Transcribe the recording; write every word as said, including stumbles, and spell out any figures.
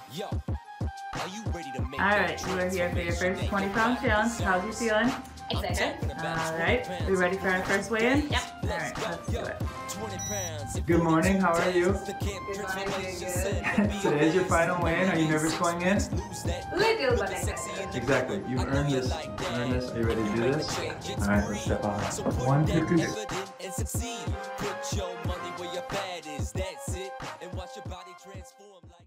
Alright, you are here for your first twenty pound challenge. How's you feeling? Excited. Alright, we ready for our first weigh-in? Yep. Alright, let's do it. Good morning, how are you? Good morning, good. Today's your final weigh-in. Are you nervous going in? Little but excited. Exactly. You've earned this. You've earned this. Are you ready to do this? Alright, let's step on it. One, two, three. Put your money where your fat is. That's it. And watch your body transform like